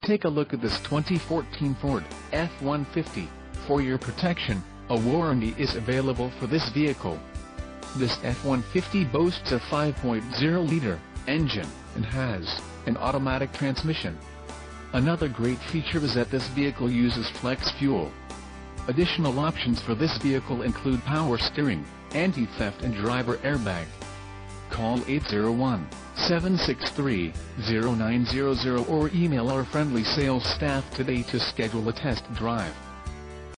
Take a look at this 2014 Ford F-150. For your protection, a warranty is available for this vehicle. This F-150 boasts a 5.0-liter engine and has an automatic transmission. Another great feature is that this vehicle uses flex fuel. Additional options for this vehicle include power steering, anti-theft and driver airbag. Call 801-763-0900 or email our friendly sales staff today to schedule a test drive.